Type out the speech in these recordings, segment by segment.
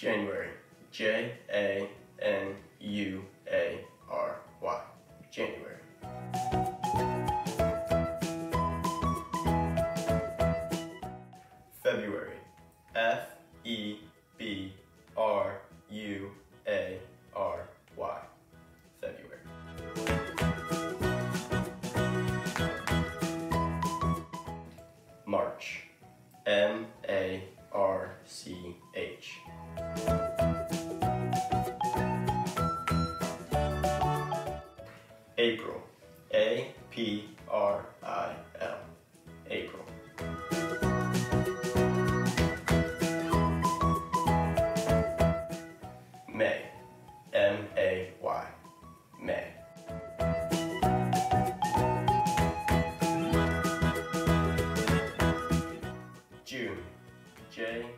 January. January. January. February. February. February. March. March. April. April. April. May. May. June. June.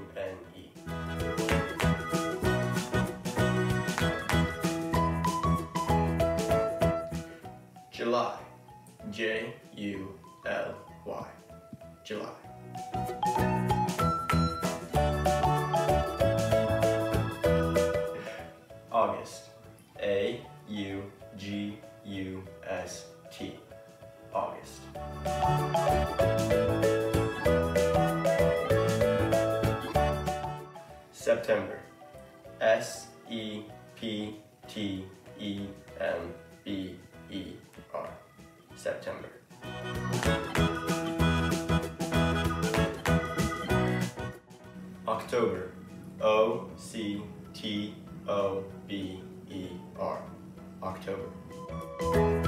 July. July. July. August. August. August. September. September. September. October. October. October.